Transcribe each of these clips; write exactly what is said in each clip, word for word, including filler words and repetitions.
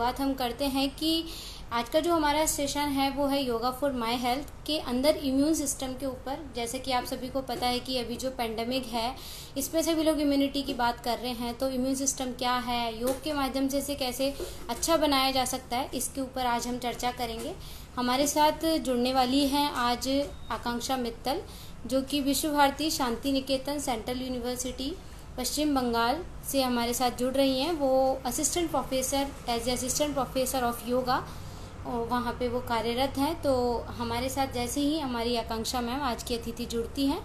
शुरुआत हम करते हैं कि आज का जो हमारा सेशन है वो है योगा फॉर माय हेल्थ के अंदर इम्यून सिस्टम के ऊपर। जैसे कि आप सभी को पता है कि अभी जो पेंडेमिक है इसमें सभी लोग इम्यूनिटी की बात कर रहे हैं, तो इम्यून सिस्टम क्या है, योग के माध्यम से इसे कैसे अच्छा बनाया जा सकता है, इसके ऊपर आज हम चर्चा करेंगे। हमारे साथ जुड़ने वाली हैं आज आकांक्षा मित्तल, जो कि विश्व भारती शांति निकेतन सेंट्रल यूनिवर्सिटी पश्चिम बंगाल से हमारे साथ जुड़ रही हैं। वो assistant professor as a assistant professor of yoga वहाँ पे वो कार्यरत हैं। तो हमारे साथ जैसे ही हमारी आकांक्षा मैम आज की अतिथि जुड़ती हैं,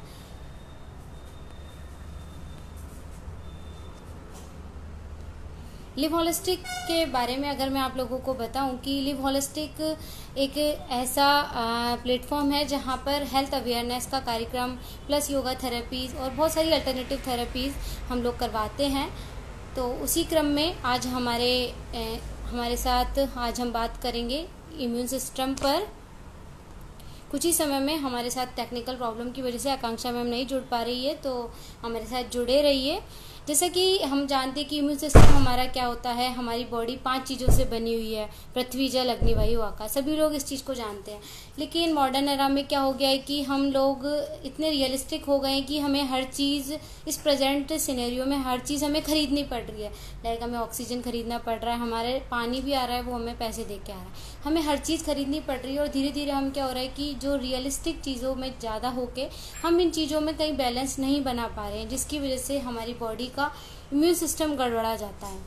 लिव होलिस्टिक के बारे में अगर मैं आप लोगों को बताऊं कि लिव होलिस्टिक एक ऐसा प्लेटफॉर्म है जहां पर हेल्थ अवेयरनेस का कार्यक्रम प्लस योगा थेरेपीज और बहुत सारी अल्टरनेटिव थेरेपीज हम लोग करवाते हैं। तो उसी क्रम में आज हमारे ए, हमारे साथ आज हम बात करेंगे इम्यून सिस्टम पर। कुछ ही समय में हमारे साथ टेक्निकल प्रॉब्लम की वजह से आकांक्षा मैम नहीं जुड़ पा रही है, तो हमारे साथ जुड़े रहिए। जैसा कि हम जानते हैं कि इम्यून सिस्टम हमारा क्या होता है, हमारी बॉडी पांच चीज़ों से बनी हुई है, पृथ्वी जल अग्नि वायु आकाश, सभी लोग इस चीज़ को जानते हैं। लेकिन मॉडर्न एरा में क्या हो गया है कि हम लोग इतने रियलिस्टिक हो गए हैं कि हमें हर चीज़ इस प्रेजेंट सिनेरियो में हर चीज़ हमें खरीदनी पड़ रही है। लाइक हमें ऑक्सीजन खरीदना पड़ रहा है, हमारे पानी भी आ रहा है वो हमें पैसे दे के आ रहा है, हमें हर चीज़ खरीदनी पड़ रही है। और धीरे धीरे हम क्या हो रहा है कि जो रियलिस्टिक चीज़ों में ज़्यादा होके हम इन चीज़ों में कहीं बैलेंस नहीं बना पा रहे हैं, जिसकी वजह से हमारी बॉडी का इम्यून सिस्टम गड़बड़ा जाता है।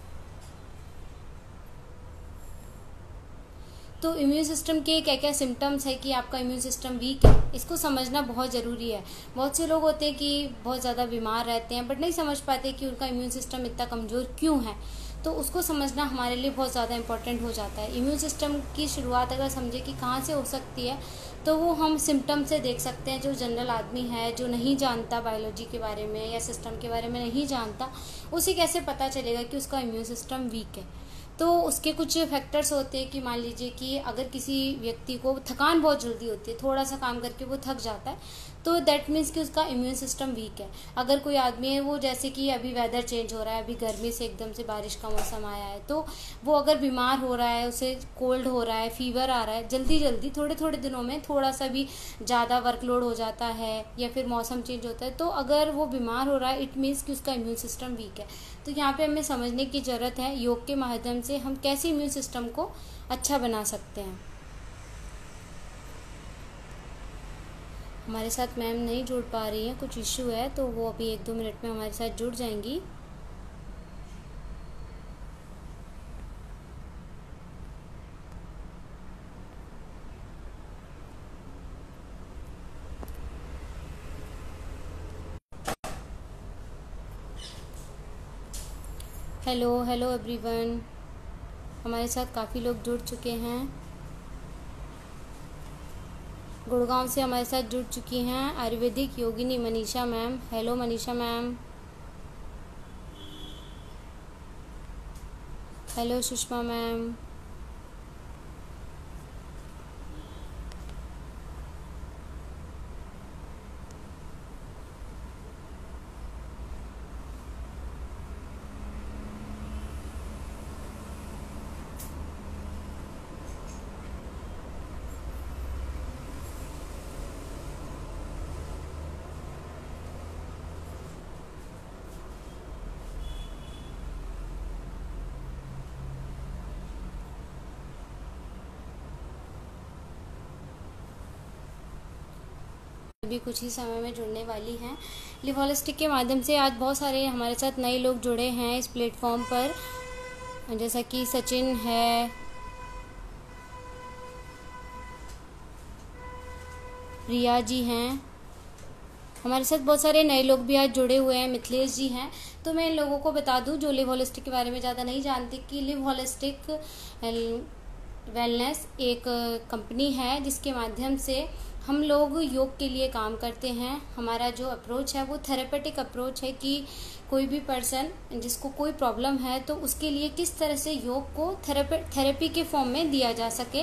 तो इम्यून सिस्टम के क्या क्या सिम्टम्स है कि आपका इम्यून सिस्टम वीक है, इसको समझना बहुत ज़रूरी है। बहुत से लोग होते हैं कि बहुत ज़्यादा बीमार रहते हैं बट नहीं समझ पाते कि उनका इम्यून सिस्टम इतना कमज़ोर क्यों है, तो उसको समझना हमारे लिए बहुत ज़्यादा इम्पोर्टेंट हो जाता है। इम्यून सिस्टम की शुरुआत अगर समझे कि कहाँ से हो सकती है, तो वो हम सिम्टम से देख सकते हैं। जो जनरल आदमी है, जो नहीं जानता बायोलॉजी के बारे में या सिस्टम के बारे में नहीं जानता, उसे कैसे पता चलेगा कि उसका इम्यून सिस्टम वीक है। तो उसके कुछ फैक्टर्स होते हैं कि मान लीजिए कि अगर किसी व्यक्ति को थकान बहुत जल्दी होती है, थोड़ा सा काम करके वो थक जाता है, तो दैट मीन्स कि उसका इम्यून सिस्टम वीक है। अगर कोई आदमी है, वो जैसे कि अभी वेदर चेंज हो रहा है, अभी गर्मी से एकदम से बारिश का मौसम आया है, तो वो अगर बीमार हो रहा है, उसे कोल्ड हो रहा है, फीवर आ रहा है, जल्दी जल्दी थोड़े थोड़े दिनों में थोड़ा सा भी ज़्यादा वर्कलोड हो जाता है या फिर मौसम चेंज होता है, तो अगर वो बीमार हो रहा है इट मीन्स कि उसका इम्यून सिस्टम वीक है। तो यहाँ पे हमें समझने की ज़रूरत है योग के माध्यम से हम कैसे इम्यून सिस्टम को अच्छा बना सकते हैं। हमारे साथ मैम नहीं जुड़ पा रही हैं, कुछ इश्यू है, तो वो अभी एक दो मिनट में हमारे साथ जुड़ जाएंगी। हेलो हेलो एवरीवन, हमारे साथ काफ़ी लोग जुड़ चुके हैं। गुड़गांव से हमारे साथ जुड़ चुकी हैं आयुर्वेदिक योगिनी Manisha ma'am. Hello Manisha ma'am. Hello Sushma ma'am. अभी कुछ ही समय में जुड़ने वाली हैं। लिव होलिस्टिक के माध्यम से आज बहुत सारे हमारे साथ नए लोग जुड़े हैं इस प्लेटफॉर्म पर, जैसा कि सचिन है, रिया जी हैं, हमारे साथ बहुत सारे नए लोग भी आज जुड़े हुए हैं, मिथिलेश जी हैं। तो मैं इन लोगों को बता दूं जो लिव होलिस्टिक के बारे में ज़्यादा नहीं जानते कि लिव होलिस्टिक वेलनेस एक कंपनी है जिसके माध्यम से हम लोग योग के लिए काम करते हैं। हमारा जो अप्रोच है वो थेरेपेटिक अप्रोच है कि कोई भी पर्सन जिसको कोई प्रॉब्लम है तो उसके लिए किस तरह से योग को थेरेपी थेरेपी के फॉर्म में दिया जा सके।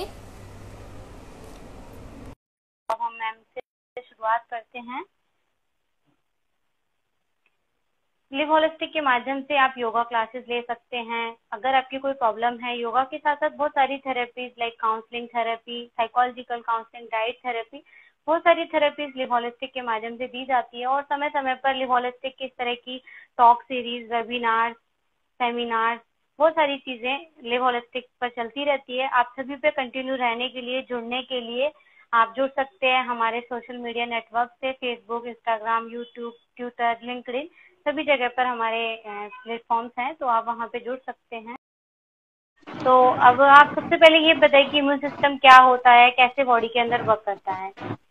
अब हम मैम से शुरुआत करते हैं। लिव होलिस्टिक के माध्यम से आप योगा क्लासेस ले सकते हैं। अगर आपकी कोई प्रॉब्लम है, योगा के साथ साथ बहुत सारी therapies like counselling therapy, psychological counselling, diet therapy, बहुत सारी थेरेपीज लिव होलिस्टिक के माध्यम से दी जाती है। और समय समय पर लिव होलिस्टिक की इस तरह की टॉक सीरीज, वेबिनार, सेमिनार, बहुत सारी चीजें लिव होलिस्टिक पर चलती रहती है। आप सभी पे कंटिन्यू रहने के लिए, जुड़ने के लिए आप जुड़ सकते हैं हमारे सोशल मीडिया नेटवर्क से, Facebook, Instagram, YouTube, Twitter, LinkedIn, सभी जगह पर हमारे प्लेटफॉर्म्स हैं, तो आप वहाँ पे जुड़ सकते हैं। तो अब आप सबसे पहले ये बताइए कि इम्यून सिस्टम क्या होता है, कैसे बॉडी के अंदर वर्क करता है।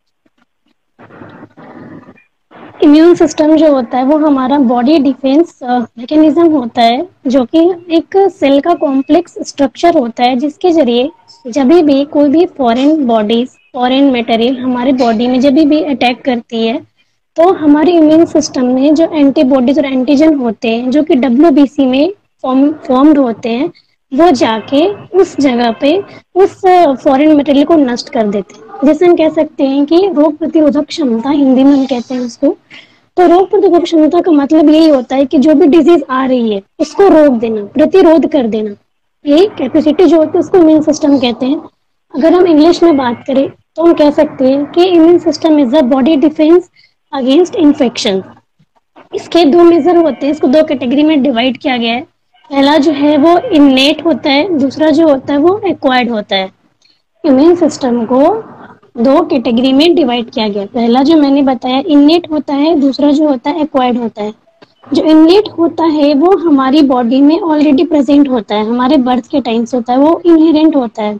इम्यून सिस्टम जो होता है वो हमारा बॉडी डिफेंस मैकेनिज्म होता है, जो कि एक सेल का कॉम्प्लेक्स स्ट्रक्चर होता है, जिसके जरिए जब भी कोई भी फॉरेन बॉडीज, फॉरेन मटेरियल हमारे बॉडी में जब भी अटैक करती है, तो हमारे इम्यून सिस्टम में जो एंटीबॉडीज और एंटीजन होते हैं, जो कि डब्ल्यू बी सी में फॉर्म फॉर्म्ड होते हैं, वो जाके उस जगह पे उस फॉरेन मटेरियल को नष्ट कर देते हैं। जैसे हम कह सकते हैं कि रोग प्रतिरोधक क्षमता, हिंदी में हम कहते हैं उसको। तो रोग प्रतिरोधक क्षमता का मतलब यही होता है कि जो भी डिजीज आ रही है उसको रोक देना, प्रतिरोध कर देना। ये कैपेसिटी जो होती है उसको इम्यून सिस्टम कहते हैं। अगर हम इंग्लिश में बात करें तो हम कह सकते हैं कि immune system is the body defence against infection. इसके दो मेजर होते हैं, इसको दो कैटेगरी में डिवाइड किया गया है। पहला जो है वो इननेट होता है, दूसरा जो होता है वो एक्वायर्ड होता है। इम्यून सिस्टम को दो कैटेगरी में डिवाइड किया गया। पहला जो मैंने बताया इननेट होता है, दूसरा जो होता है एक्वायर्ड होता है। जो इननेट होता है वो हमारी बॉडी में ऑलरेडी प्रेजेंट होता है, हमारे बर्थ के टाइम से होता है, वो इनहेरेंट होता है।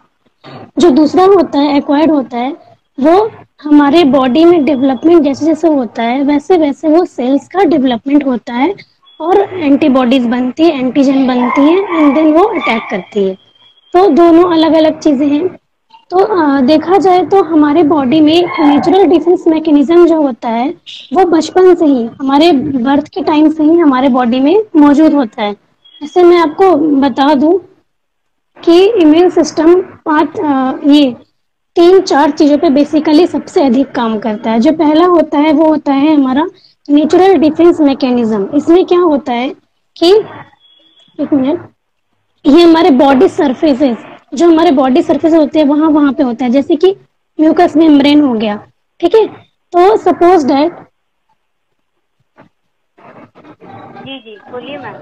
जो दूसरा होता है एक्वायर्ड होता है, वो हमारे बॉडी में डेवलपमेंट जैसे जैसे होता है वैसे वैसे वो सेल्स का डेवलपमेंट होता है और एंटीबॉडीज बनती है, एंटीजन बनती है, एंड देन वो अटैक करती है। तो दोनों अलग अलग चीजें हैं। तो आ, देखा जाए तो हमारे बॉडी में नेचुरल डिफेंस मैकेनिज्म जो होता है वो बचपन से ही, हमारे बर्थ के टाइम से ही हमारे बॉडी में मौजूद होता है। ऐसे मैं आपको बता दूं कि इम्यून सिस्टम पांच ये तीन चार चीजों पे बेसिकली सबसे अधिक काम करता है। जो पहला होता है वो होता है हमारा नेचुरल डिफेंस मैकेनिज्म। इसमें क्या होता है कि एक मिनट, ये हमारे बॉडी सरफेसेस, जो हमारे बॉडी सरफेस होते हैं वहां वहां पे होता है, जैसे कि म्यूकस मेम्ब्रेन हो गया, ठीक है। तो सपोज दैट, जी जी बोलिए मैम।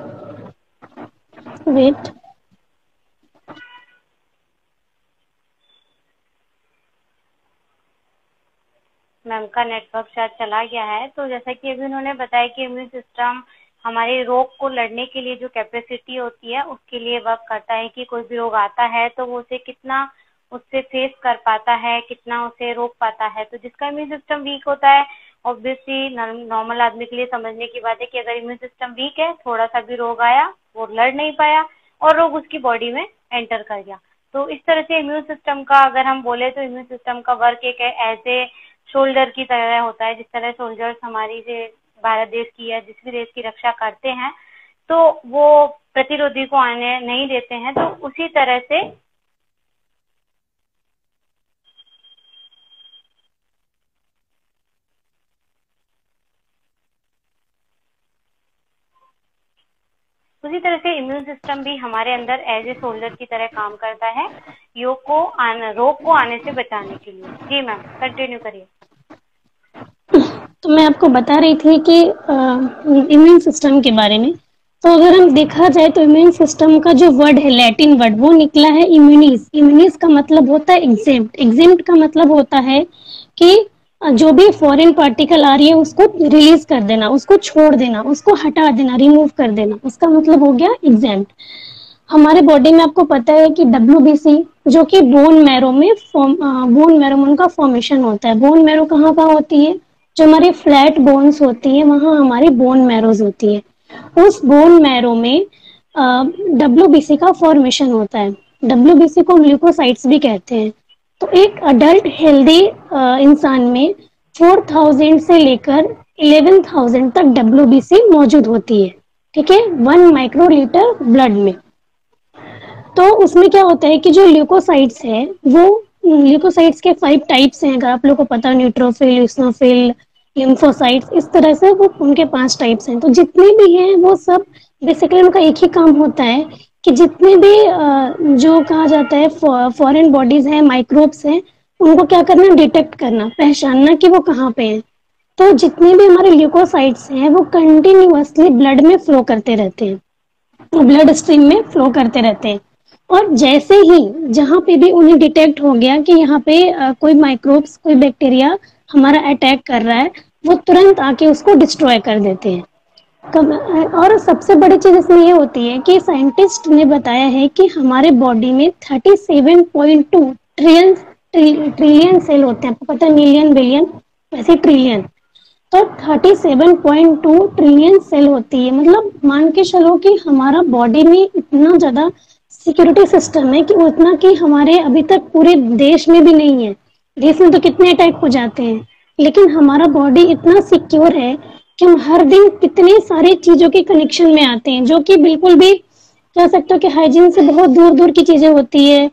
वेट, मैम का नेटवर्क शायद चला गया है। तो जैसा कि अभी उन्होंने बताया कि इम्यून सिस्टम हमारे रोग को लड़ने के लिए जो कैपेसिटी होती है उसके लिए वर्क करता है, कि कोई भी रोग आता है तो वो उसे कितना उससे फेस कर पाता है, कितना उसे रोक पाता है। तो जिसका इम्यून सिस्टम वीक होता है, ऑब्वियसली नॉर्मल आदमी के लिए समझने की बात है कि अगर इम्यून सिस्टम वीक है, थोड़ा सा भी रोग आया, वो लड़ नहीं पाया और रोग उसकी बॉडी में एंटर कर गया। तो इस तरह से इम्यून सिस्टम का अगर हम बोले तो इम्यून सिस्टम का वर्क एक ऐज ए शोल्डर की तरह होता है। जिस तरह सोल्जर्स हमारी जो भारत देश की या जिस भी देश की रक्षा करते हैं तो वो प्रतिरोधी को आने नहीं देते हैं, तो उसी तरह से उसी तरह से इम्यून सिस्टम भी हमारे अंदर एज ए सोल्जर की तरह काम करता है, योग को आने, रोग को आने से बचाने के लिए। जी मैम कंटिन्यू करिए। तो मैं आपको बता रही थी कि इम्यून सिस्टम के बारे में। तो अगर हम देखा जाए तो इम्यून सिस्टम का जो वर्ड है, लैटिन वर्ड, वो निकला है इम्यूनिस। इम्यूनिस का मतलब होता है एग्जेम्प्ट। एग्जेम्प्ट का मतलब होता है कि जो भी फॉरेन पार्टिकल आ रही है उसको रिलीज कर देना, उसको छोड़ देना, उसको हटा देना, रिमूव कर देना, उसका मतलब हो गया एग्जेम्प्ट। हमारे बॉडी में आपको पता है कि डब्ल्यू बी सी, जो कि बोन मैरो में फॉर्म, बोन मैरो में उनका फॉर्मेशन होता है। बोन मैरो कहाँ कहाँ होती है? जो हमारी फ्लैट बोन्स होती है वहां हमारी बोन मैरोज होती है। उस बोन मैरो में डब्ल्यू बी सी का फॉर्मेशन होता है। डब्ल्यू बी सी को ल्यूकोसाइट्स भी कहते हैं। तो एक अडल्ट हेल्दी इंसान में फोर थाउजेंड से लेकर इलेवन थाउजेंड तक डब्ल्यू बी सी मौजूद होती है, ठीक है, वन माइक्रोलीटर ब्लड में। तो उसमें क्या होता है कि जो ल्यूकोसाइट्स है, वो ल्यूकोसाइट्स के फाइव टाइप्स हैं। अगर आप लोगों को पता, न्यूट्रोफिल, यूसिनोफिल, लिम्फोसाइट्स, इस तरह से वो उनके पांच टाइप्स हैं। तो जितने भी हैं वो सब बेसिकली उनका एक ही काम होता है कि जितने भी अ, जो कहा जाता है फॉरेन बॉडीज हैं, माइक्रोब्स हैं, उनको क्या करना, डिटेक्ट करना, पहचानना कि वो कहाँ पे हैं। तो जितने भी हमारे ल्यूकोसाइट्स हैं वो कंटिन्यूअसली ब्लड में फ्लो करते रहते हैं, ब्लड स्ट्रीम में फ्लो करते रहते हैं। और जैसे ही जहाँ पे भी उन्हें डिटेक्ट हो गया कि यहाँ पे अ, कोई माइक्रोब्स, कोई बैक्टीरिया हमारा अटैक कर रहा है, वो तुरंत आके उसको डिस्ट्रॉय कर देते हैं। कब, और सबसे बड़ी चीज इसमें ये होती है कि साइंटिस्ट ने बताया है कि हमारे बॉडी में thirty seven point two trillion trillion cell होते हैं। आपको पता है मिलियन, बिलियन, वैसे ट्रिलियन। तो thirty seven point two trillion cell होती है। मतलब मान के चलो कि हमारा बॉडी में इतना ज्यादा सिक्योरिटी सिस्टम है कि उतना कि हमारे अभी तक पूरे देश में भी नहीं है। देश में तो कितने अटैक हो जाते हैं, लेकिन हमारा बॉडी इतना सिक्योर है कि हम हर दिन कितने सारी चीजों के कनेक्शन में आते हैं, जो कि बिल्कुल भी कह सकते हो कि हाइजीन से बहुत दूर दूर की चीजें होती है।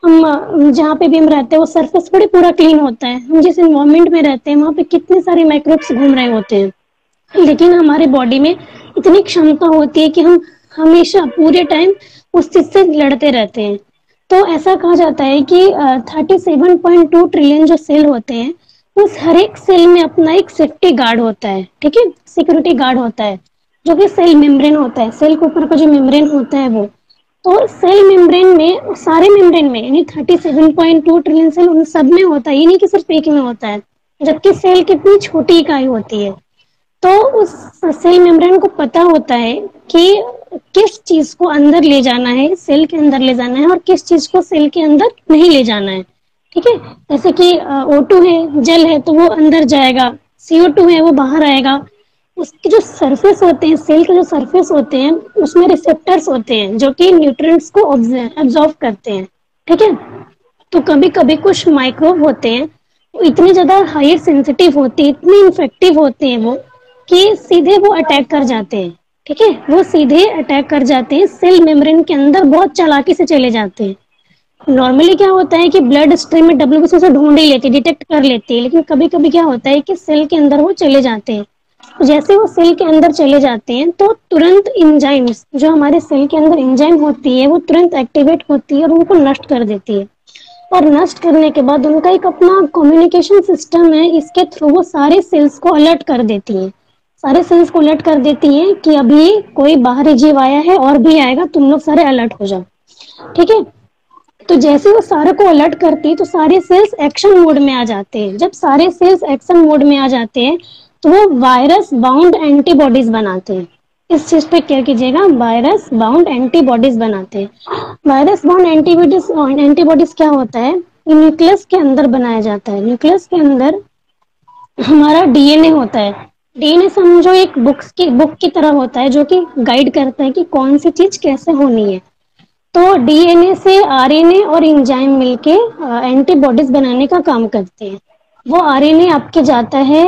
हम जहाँ पे भी हम रहते हैं वो सरफेस बड़े पूरा क्लीन होता है। हम जिस इन्वायरमेंट में रहते हैं वहाँ पे कितने सारे माइक्रोब्स घूम रहे होते हैं, लेकिन हमारे बॉडी में इतनी क्षमता होती है कि हम हमेशा पूरे टाइम उस चीज से लड़ते रहते हैं। तो ऐसा कहा जाता है कि thirty seven point two trillion जो सेल होते हैं, उस हर एक सेल में अपना एक सेफ्टी गार्ड होता है, ठीक है, सिक्योरिटी गार्ड होता है, जो कि सेल मेम्ब्रेन होता है। सेल के ऊपर का जो मेम्ब्रेन होता है वो, तो सेल मेम्ब्रेन में, सारे मेम्ब्रेन में, यानी thirty seven point two trillion cell उन सब में होता है, ये नहीं कि सिर्फ एक में होता है। जबकि सेल कितनी छोटी इकाई होती है, तो उस सेल मेम्ब्रेन को पता होता है कि किस चीज को अंदर ले जाना है, सेल के अंदर ले जाना है, और किस चीज को सेल के अंदर नहीं ले जाना है। ठीक है, जैसे कि ओ टू है, जल है, तो वो अंदर जाएगा, सी ओ टू है वो बाहर आएगा। उसके जो सरफेस होते हैं, सेल के जो सरफेस होते हैं, उसमें रिसेप्टर्स होते हैं जो कि न्यूट्रिएंट्स को ऑब्जॉर्व करते हैं। ठीक है, तो कभी कभी कुछ माइक्रोब होते हैं, वो इतने ज्यादा हायर सेंसिटिव होते हैं, इतने इन्फेक्टिव होते हैं वो, कि सीधे वो अटैक कर जाते हैं। ठीक है, वो सीधे अटैक कर जाते हैं, सेल मेम्ब्रेन के अंदर बहुत चालाकी से चले जाते हैं। नॉर्मली क्या होता है कि ब्लड स्ट्रीम में डब्ल्यूबीसी से ढूंढ ही लेती है, डिटेक्ट कर लेती है, लेकिन कभी कभी क्या होता है कि सेल के अंदर वो चले जाते हैं। जैसे वो सेल के अंदर चले जाते हैं तो तुरंत इंजाइम्स, जो हमारे सेल के अंदर इंजाइम होती है, वो तुरंत एक्टिवेट होती है और उनको नष्ट कर देती है। और नष्ट करने के बाद उनका एक अपना कम्युनिकेशन सिस्टम है, इसके थ्रू वो सारे सेल्स को अलर्ट कर देती है, सारे सेल्स को अलर्ट कर देती है कि अभी कोई बाहरी जीव आया है और भी आएगा, तुम लोग सारे अलर्ट हो जाओ। ठीक है, तो जैसे वो सारे को अलर्ट करती है तो सारे सेल्स एक्शन मोड में आ जाते हैं। जब सारे सेल्स एक्शन मोड में आ जाते हैं तो वो वायरस बाउंड एंटीबॉडीज बनाते हैं। इस चीज पे क्या कीजिएगा, वायरस बाउंड एंटीबॉडीज बनाते हैं। वायरस बाउंड एंटीबॉडीज एंटीबॉडीज क्या होता है, न्यूक्लियस के अंदर बनाया जाता है। न्यूक्लियस के अंदर हमारा डी एन ए होता है। डी एन ए समझो एक बुक्स की बुक की तरह होता है, जो कि गाइड करता है कि कौन सी चीज कैसे होनी है। तो डी एन ए से आर एन ए और एंजाइम मिलके एंटीबॉडीज बनाने का काम करते हैं। वो आर एन ए आपके जाता है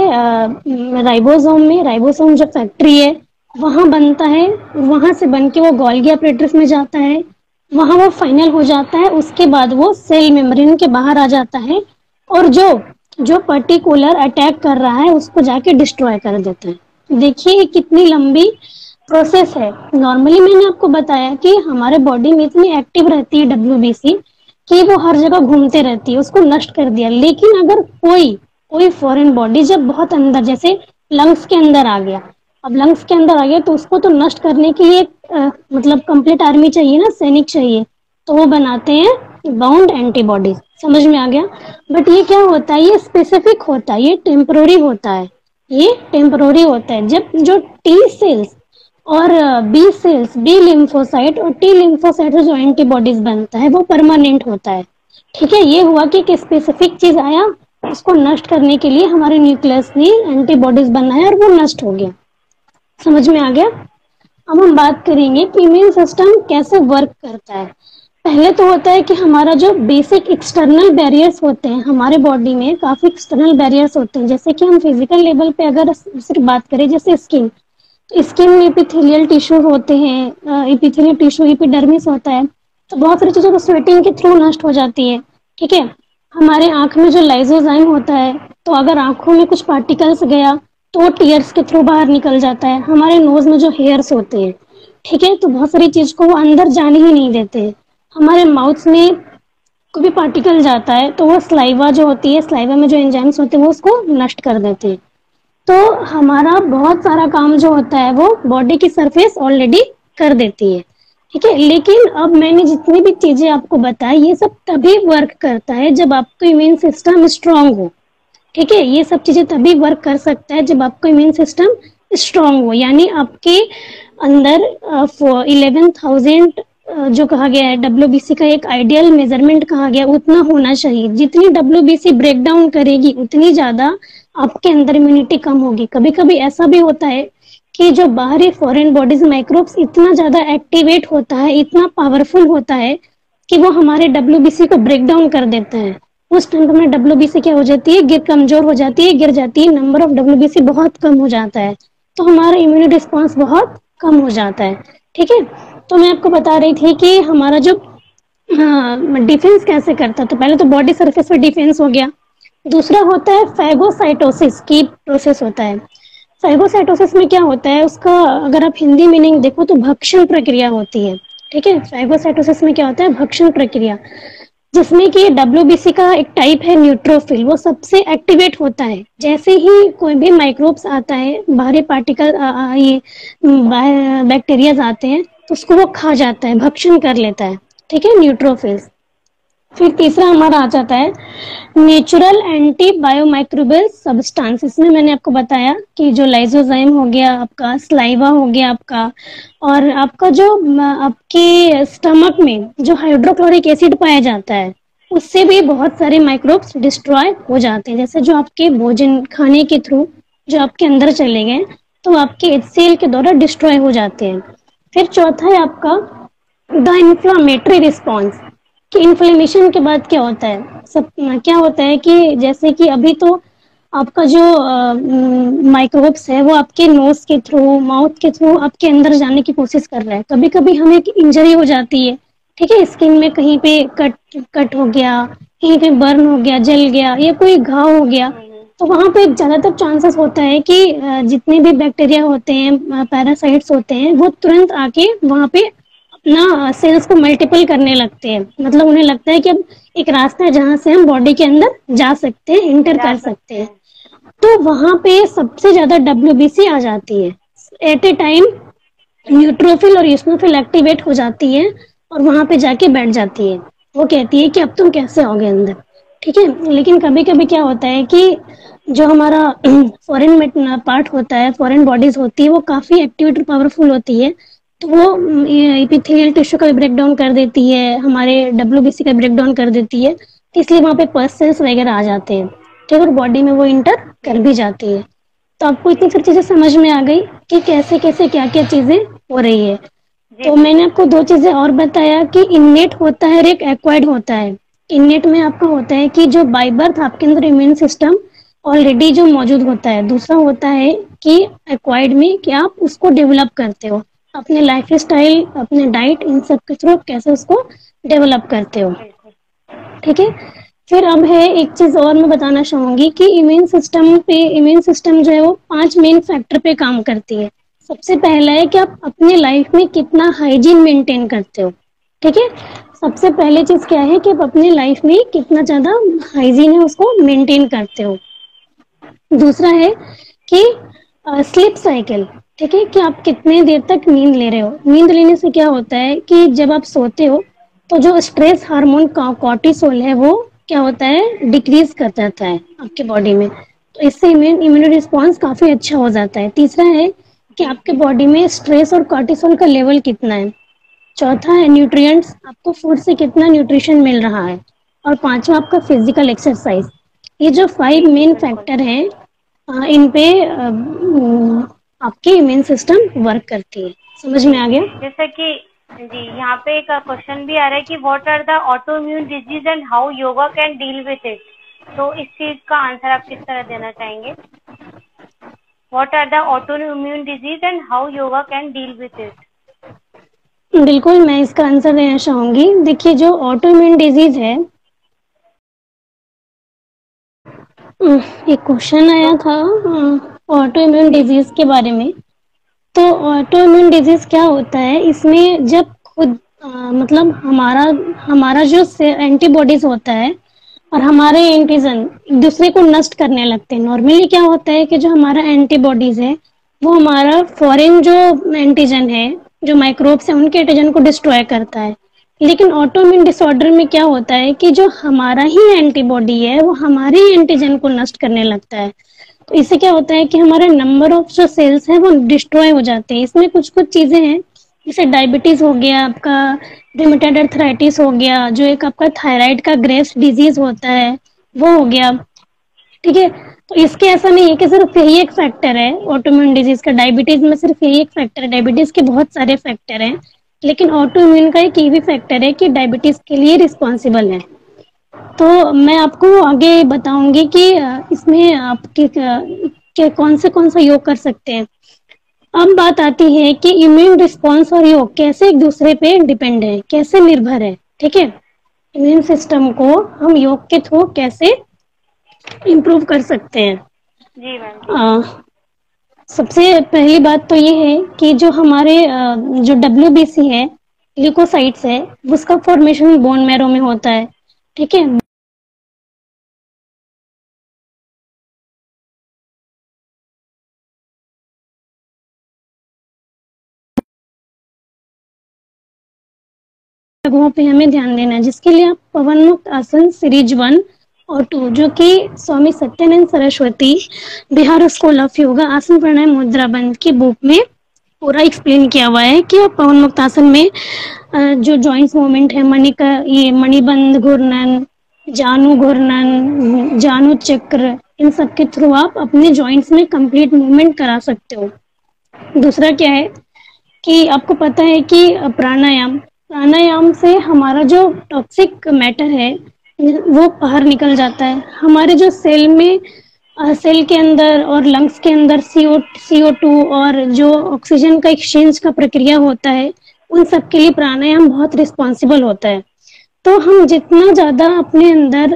राइबोसोम में, राइबोसोम जो फैक्ट्री है वहां बनता है, वहां से बन के वो गोल्गी एपरेटस में जाता है, वहां वो फाइनल हो जाता है। उसके बाद वो सेल मेम्ब्रेन के बाहर आ जाता है और जो जो पर्टिकुलर अटैक कर रहा है उसको जाके डिस्ट्रॉय कर देता है। देखिए कितनी लंबी प्रोसेस है। नॉर्मली मैंने आपको बताया कि हमारे बॉडी में इतनी एक्टिव रहती है डब्ल्यूबीसी कि वो हर जगह घूमते रहती है, उसको नष्ट कर दिया। लेकिन अगर कोई कोई फॉरेन बॉडी जब बहुत अंदर, जैसे लंग्स के अंदर आ गया, अब लंग्स के अंदर आ गया तो उसको तो नष्ट करने के लिए आ, मतलब कंप्लीट आर्मी चाहिए ना, सैनिक चाहिए, तो वो बनाते हैं बाउंड एंटीबॉडीज। समझ में आ गया। बट ये क्या होता है, ये स्पेसिफिक होता है, ये टेम्पररी होता है, ये टेम्पररी होता है। जब जो टी सेल्स और बी सेल्स, बी लिम्फोसाइट और टी लिम्फोसाइट से जो एंटीबॉडीज बनता है वो परमानेंट होता है। ठीक है, ये हुआ कि एक स्पेसिफिक चीज आया, उसको नष्ट करने के लिए हमारे न्यूक्लियस ने एंटीबॉडीज बनाया और वो नष्ट हो गया। समझ में आ गया। अब हम बात करेंगे कि इम्यून सिस्टम कैसे वर्क करता है। पहले तो होता है कि हमारा जो बेसिक एक्सटर्नल बैरियर्स होते हैं, हमारे बॉडी में काफी एक्सटर्नल बैरियर्स होते हैं। जैसे कि हम फिजिकल लेवल पे अगर सिर्फ बात करें, जैसे स्किन, स्किन में एपिथेलियल टिश्यू होते हैं, एपिथेलियल टिश्यू एपिडर्मिस होता है, तो बहुत सारी चीजें तो स्वेटिंग के थ्रू नष्ट हो जाती है। ठीक है, हमारे आंख में जो लाइसोजाइम होता है, तो अगर आंखों में कुछ पार्टिकल्स गया तो वो टीयर्स के थ्रू बाहर निकल जाता है। हमारे नोज में जो हेयर्स होते हैं, ठीक है, तो बहुत सारी चीज को वो अंदर जाने ही नहीं देते। हमारे माउथ में कोई भी पार्टिकल जाता है तो वो स्लाइवा जो होती है, स्लाइवा में जो एंजाइम्स होते हैं वो उसको नष्ट कर देते हैं। तो हमारा बहुत सारा काम जो होता है वो बॉडी की सरफेस ऑलरेडी कर देती है, ठीक है। लेकिन अब मैंने जितनी भी चीजें आपको बताई ये सब तभी वर्क करता है जब आपका इम्यून सिस्टम स्ट्रांग हो, ठीक है। ये सब चीजें तभी वर्क कर सकता है जब आपका इम्यून सिस्टम स्ट्रांग हो, यानी आपके अंदर इलेवन थाउजेंड जो कहा गया है डब्ल्यूबीसी का एक आइडियल मेजरमेंट कहा गया उतना होना चाहिए। जितनी डब्ल्यूबीसी ब्रेक डाउन करेगी उतनी ज्यादा आपके अंदर इम्यूनिटी कम होगी। कभी कभी ऐसा भी होता है कि जो बाहरी फॉरेन बॉडीज माइक्रोब्स इतना ज्यादा एक्टिवेट होता है, इतना पावरफुल होता है कि वो हमारे डब्ल्यूबीसी को ब्रेक डाउन कर देते हैं। उस टाइम पर हमारी डब्ल्यूबीसी क्या हो जाती है, गिर कमजोर हो जाती है, गिर जाती है, नंबर ऑफ डब्ल्यूबीसी बहुत कम हो जाता है, तो हमारा इम्यूनिटी रिस्पॉन्स बहुत कम हो जाता है, ठीक है। तो मैं आपको बता रही थी कि हमारा जो हाँ डिफेंस कैसे करता है, तो पहले तो बॉडी सरफेस पे डिफेंस हो गया। दूसरा होता है फैगोसाइटोसिस की प्रोसेस होता है। फैगोसाइटोसिस में क्या होता है, उसका अगर आप हिंदी मीनिंग देखो तो भक्षण प्रक्रिया होती है, ठीक है। फैगोसाइटोसिस में क्या होता है, भक्षण प्रक्रिया, जिसमें कि डब्ल्यूबीसी का एक टाइप है न्यूट्रोफिल, वो सबसे एक्टिवेट होता है। जैसे ही कोई भी माइक्रोब्स आता है, बाहरी पार्टिकल ये बैक्टीरियाज आते हैं तो उसको वो खा जाता है, भक्षण कर लेता है, ठीक है, न्यूट्रोफिल्स। फिर तीसरा हमारा आ जाता है नेचुरल एंटी बायोमाइक्रोबियल सब्सटेंस। इसमें मैंने आपको बताया कि जो लाइसोजाइम हो गया आपका, स्लाइवा हो गया आपका, और आपका जो आपके स्टमक में जो हाइड्रोक्लोरिक एसिड पाया जाता है उससे भी बहुत सारे माइक्रोब्स डिस्ट्रॉय हो जाते हैं। जैसे जो आपके भोजन खाने के थ्रू जो आपके अंदर चले गए तो आपके एचसीएल के द्वारा डिस्ट्रॉय हो जाते हैं। फिर चौथा है आपका द इन्फ्लामेटरी रिस्पॉन्स, कि इन्फ्लेमेशन के बाद क्या होता है, सब क्या होता है कि जैसे कि अभी तो आपका जो माइक्रोब्स है वो आपके नोज के थ्रू, माउथ के थ्रू आपके अंदर जाने की कोशिश कर रहा है। कभी कभी हमें इंजरी हो जाती है, ठीक है, स्किन में कहीं पे कट कट हो गया, कहीं पे बर्न हो गया, जल गया, या कोई घाव हो गया, तो वहाँ पे ज्यादातर चांसेस होता है कि जितने भी बैक्टीरिया होते हैं, पैरासाइट्स होते हैं, वो तुरंत आके वहाँ पे अपना सेल्स को मल्टीपल करने लगते हैं। मतलब उन्हें लगता है कि अब एक रास्ता है जहाँ से हम बॉडी के अंदर जा सकते हैं, इंटर कर सकते हैं। तो वहां पे सबसे ज्यादा डब्ल्यूबीसी आ जाती है एट ए टाइम। न्यूट्रोफिल और यूस्नोफिल एक्टिवेट हो जाती है और वहां पे जाके बैठ जाती है। वो कहती है कि अब तुम कैसे आओगे अंदर, ठीक है। लेकिन कभी कभी क्या होता है कि जो हमारा फॉरेन पार्ट होता है, फॉरेन बॉडीज होती है, वो काफी एक्टिवेट और पावरफुल होती है, तो वो एपिथेलियल टिश्यू का ब्रेक डाउन कर देती है, हमारे डब्ल्यूबीसी का ब्रेक डाउन कर देती है, इसलिए वहाँ पे पस सेल्स वगैरह आ जाते हैं, ठीक है, और बॉडी में वो इंटर कर भी जाती है। तो आपको इतनी सारी चीजें समझ में आ गई कि कैसे कैसे क्या क्या चीजें हो रही है। तो मैंने आपको दो चीजें और बताया कि इननेट होता है और एक एक्वायर्ड होता है। इननेट में आपका होता है कि जो बाय बर्थ आपके अंदर इम्यून सिस्टम ऑलरेडी जो मौजूद होता है। दूसरा होता है कि एक्वायर्ड में कि आप उसको डेवलप करते हो अपने लाइफ स्टाइल, अपने डाइट, इन सब के थ्रू कैसे उसको डेवलप करते हो, ठीक है। फिर अब है एक चीज और मैं बताना चाहूंगी कि इम्यून सिस्टम पे इम्यून सिस्टम जो है वो पांच मेन फैक्टर पे काम करती है। सबसे पहला है कि आप अपने लाइफ में कितना हाइजीन मेंटेन करते हो, ठीक है। सबसे पहले चीज क्या है कि आप अपने लाइफ में कितना ज्यादा हाइजीन है उसको मेंटेन करते हो। दूसरा है कि स्लीप साइकिल, ठीक है, कि आप कितने देर तक नींद ले रहे हो। नींद लेने से क्या होता है कि जब आप सोते हो तो जो स्ट्रेस हार्मोन कॉर्टिसोल है वो क्या होता है, डिक्रीज कर जाता है आपके बॉडी में, तो इससे इम्यून रिस्पॉन्स काफी अच्छा हो जाता है। तीसरा है कि आपके बॉडी में स्ट्रेस और कॉर्टिसोल का लेवल कितना है। चौथा है न्यूट्रिएंट्स, आपको फूड से कितना न्यूट्रिशन मिल रहा है। और पांचवा आपका फिजिकल एक्सरसाइज। ये जो फाइव मेन फैक्टर हैं इन पे आपकी इम्यून सिस्टम वर्क करती है। समझ में आ गया? जैसे कि जी यहाँ पे एक क्वेश्चन भी आ रहा है कि what are the autoimmune disease and how yoga can deal with it. तो इस चीज का आंसर आप किस तरह देना चाहेंगे? What are the autoimmune disease and how yoga can deal with it. बिल्कुल, मैं इसका आंसर देना चाहूंगी। देखिए, जो ऑटो इम्यून डिजीज है, एक क्वेश्चन आया था, ऑटो इम्यून डिजीज के बारे में। तो ऑटो इम्यून डिजीज क्या होता है, इसमें जब खुद अ, मतलब हमारा हमारा जो एंटीबॉडीज होता है और हमारे एंटीजन एक दूसरे को नष्ट करने लगते हैं। नॉर्मली क्या होता है कि जो हमारा एंटीबॉडीज है वो हमारा फॉरेन जो एंटीजन है, जो माइक्रोब्स है, उनके एंटीजन को डिस्ट्रॉय करता है। लेकिन ऑटोइम्यून डिसऑर्डर में क्या होता है कि जो हमारा ही एंटीबॉडी है वो हमारे ही एंटीजन को नष्ट करने लगता है। तो इससे क्या होता है कि हमारे नंबर ऑफ जो सेल्स है वो डिस्ट्रॉय हो जाते हैं। इसमें कुछ कुछ चीजें हैं, जैसे डायबिटीज हो गया आपका, रिमेटॉइड अर्थराइटिस हो गया, जो एक आपका थायराइड का ग्रेव्स डिजीज होता है वो हो गया। ठीक है, तो इसके ऐसा नहीं है कि सिर्फ यही एक फैक्टर है ऑटोइम्यून डिजीज का। डायबिटीज में सिर्फ यही एक फैक्टर है, डायबिटीज के बहुत सारे फैक्टर हैं, लेकिन ऑटोइम्यून का एक ये भी फैक्टर है कि डायबिटीज के लिए रिस्पॉन्सिबल है। तो मैं आपको आगे बताऊंगी कि अ, इसमें आप कि, कि कौन से कौन सा योग कर सकते हैं। अब बात आती है कि इम्यून रिस्पॉन्स और योग कैसे एक दूसरे पे डिपेंड है, कैसे निर्भर है। ठीक है, इम्यून सिस्टम को हम योग के थ्रू कैसे इम्प्रूव कर सकते हैं। जी मैम। अ, सबसे पहली बात तो ये है कि जो हमारे अ, जो डब्ल्यू बी सी है, ल्यूकोसाइट्स है, उसका फॉर्मेशन बोन मैरो में होता है। ठीक है, जगहों पे हमें ध्यान देना है, जिसके लिए आप पवन मुक्त आसन सीरीज वन और टू, जो कि Swami Satyananda Saraswati Bihar school of yoga Asana Pranayama मुद्रा बंद की बुक में पूरा एक्सप्लेन किया हुआ है कि आप पवन मुक्त आसन में अ, जो जॉइंट्स मूवमेंट है, मणि का ये मणिबंध घूर्णन, जानु घूर्णन, जानु चक्र, इन सब के थ्रू आप अपने जॉइंट्स में कंप्लीट मूवमेंट करा सकते हो। दूसरा क्या है कि आपको पता है कि प्राणायाम प्राणायाम से हमारा जो टॉक्सिक मैटर है वो बाहर निकल जाता है। हमारे जो सेल में अ, सेल के अंदर और लंग्स के अंदर सीओ सीओ टू और जो ऑक्सीजन का एक्सचेंज का प्रक्रिया होता है, उन सब के लिए प्राणायाम बहुत रिस्पॉन्सिबल होता है। तो हम जितना ज्यादा अपने अंदर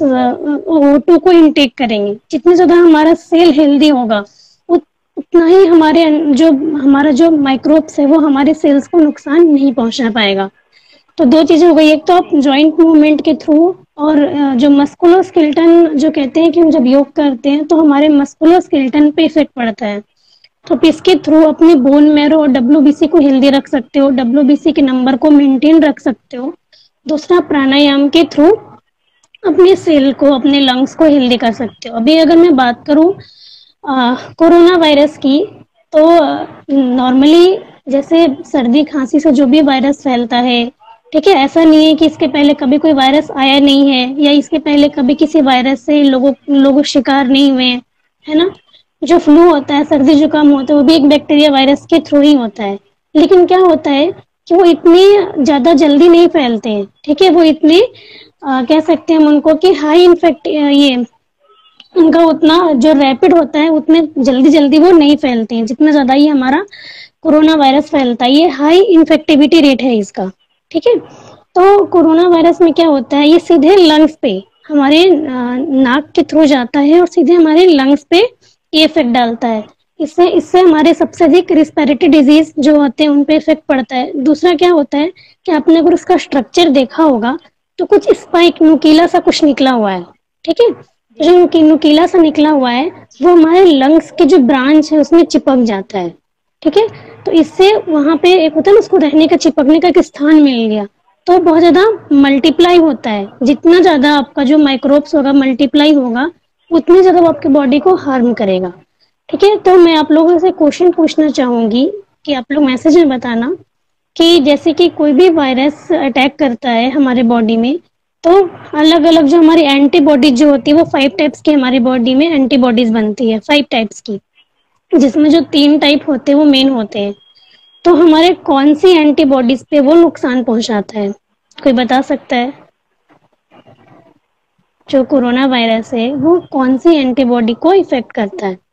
ओ टू को इनटेक करेंगे, जितना ज्यादा हमारा सेल हेल्दी होगा, उत- उतना ही हमारे अं- जो हमारा जो माइक्रोब्स है वो हमारे सेल्स को नुकसान नहीं पहुंचा पाएगा। तो दो चीजें हो गई, एक तो आप जॉइंट मूवमेंट के थ्रू, और अ, जो मस्कुलोस्केलेटन जो कहते हैं कि हम जब योग करते हैं तो हमारे मस्कुलोस्केलेटन पे इफेक्ट पड़ता है। तो आप इसके थ्रू अपने बोन मैरो और डब्ल्यू बी सी को हेल्दी रख सकते हो, डब्ल्यू बी सी के नंबर को मेंटेन रख सकते हो। दूसरा, प्राणायाम के थ्रू अपने सेल को, अपने लंग्स को हेल्दी कर सकते हो। अभी अगर मैं बात करूं कोरोना वायरस की, तो नॉर्मली जैसे सर्दी खांसी से जो भी वायरस फैलता है, ठीक है, ऐसा नहीं है कि इसके पहले कभी कोई वायरस आया नहीं है या इसके पहले कभी किसी वायरस से लोगों लोगों शिकार नहीं हुए हैं, है ना। जो फ्लू होता है, सर्दी जुकाम होता है, वो भी एक बैक्टीरिया वायरस के थ्रू ही होता है। लेकिन क्या होता है कि वो इतने ज्यादा जल्दी नहीं फैलते हैं। ठीक है, वो इतने आ, कह सकते हैं हम उनको कि हाई इन्फेक्ट ये उनका उतना जो रैपिड होता है, उतने जल्दी जल्दी वो नहीं फैलते हैं जितना ज्यादा ये हमारा कोरोना वायरस फैलता है। ये हाई इन्फेक्टिविटी रेट है इसका। ठीक है, तो कोरोना वायरस में क्या होता है, ये सीधे लंग्स पे हमारे अ, नाक के थ्रू जाता है और सीधे हमारे लंग्स पे ये इफेक्ट डालता है। इससे इससे हमारे सबसे अधिक रिस्पिरेटरी डिजीज जो होते हैं उन पे इफेक्ट पड़ता है। दूसरा क्या होता है कि आपने अगर उसका स्ट्रक्चर देखा होगा तो कुछ स्पाइक नुकीला सा कुछ निकला हुआ है। ठीक है, जो नुकी- नुकीला सा निकला हुआ है वो हमारे लंग्स के जो ब्रांच है उसमें चिपक जाता है। ठीक है, तो इससे वहां पे एक होता है ना, उसको रहने का, चिपकने का एक स्थान मिल गया, तो बहुत ज्यादा मल्टीप्लाई होता है। जितना ज्यादा आपका जो माइक्रोब्स होगा मल्टीप्लाई होगा, उतनी ज्यादा वो आपके बॉडी को हार्म करेगा। ठीक है, तो मैं आप लोगों से क्वेश्चन पूछना चाहूंगी कि आप लोग मैसेज में बताना कि जैसे कि कोई भी वायरस अटैक करता है हमारे बॉडी में, तो अलग अलग जो हमारी एंटीबॉडीज जो होती है वो फाइव टाइप्स की हमारी बॉडी में एंटीबॉडीज बनती है, फाइव टाइप्स की, जिसमें जो तीन टाइप होते हैं वो मेन होते हैं। तो हमारे कौन सी एंटीबॉडीज पे वो नुकसान पहुंचाता है, कोई बता सकता है। जो कोरोना वायरस है वो कौन सी एंटीबॉडी को इफेक्ट करता है।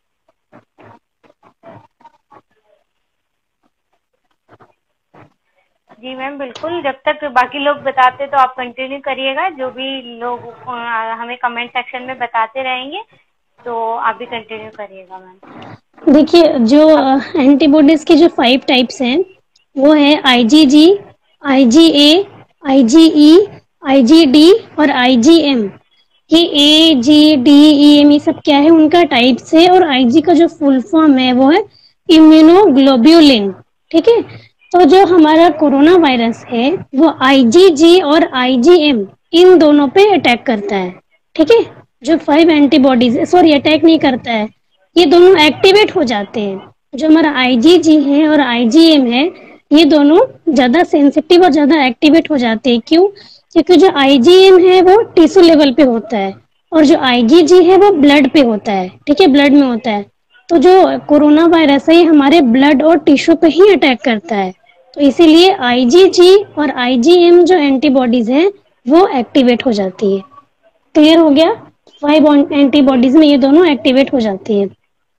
जी मैम बिल्कुल, जब तक बाकी लोग बताते तो आप कंटिन्यू करिएगा, जो भी लोग अ, हमें कमेंट सेक्शन में बताते रहेंगे तो आप भी कंटिन्यू करिएगा मैम। देखिए, जो एंटीबॉडीज के जो फाइव टाइप्स हैं वो है आईजीजी, आईजीए, आईजीई, आईजीडी और आईजीएम। ये A G D E M ये सब क्या है, उनका टाइप्स है। और आईजी का जो फुल फॉर्म है वो है इम्यूनोग्लोब्यूलिन। ठीक है, तो जो हमारा कोरोना वायरस है वो आईजीजी और आईजीएम इन दोनों पे अटैक करता है। ठीक है, जो फाइव एंटीबॉडीज, सॉरी अटैक नहीं करता है, ये दोनों एक्टिवेट हो जाते हैं। जो हमारा आईजीजी है और आईजीएम है, ये दोनों ज्यादा सेंसिटिव और ज्यादा एक्टिवेट हो जाते हैं। क्यों? क्योंकि जो आईजीएम है वो टिश्यू लेवल पे होता है और जो आईजीजी है वो ब्लड पे होता है। ठीक है, ब्लड में होता है। तो जो कोरोना वायरस है ये हमारे ब्लड और टिश्यू पे ही अटैक करता है, तो इसीलिए आईजीजी और आईजीएम जो एंटीबॉडीज है वो एक्टिवेट हो जाती है। क्लियर हो गया? फाइव एंटीबॉडीज में ये दोनों एक्टिवेट हो जाती है।